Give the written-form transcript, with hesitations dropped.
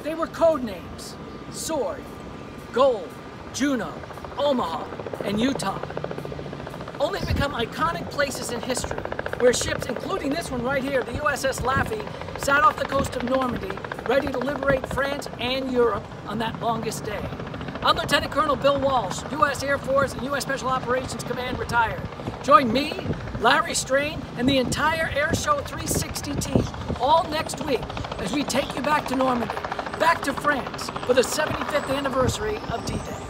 They were code names: Sword, Gold, Juno, Omaha, and Utah. Only to become iconic places in history, where ships, including this one right here, the USS Laffey, sat off the coast of Normandy, ready to liberate France and Europe on that longest day. I'm Lieutenant Colonel Bill Walsh, U.S. Air Force and U.S. Special Operations Command retired. Join me, Larry Strain, and the entire Airshow360 team all next week as we take you back to Normandy, back to France, for the 75th anniversary of D-Day.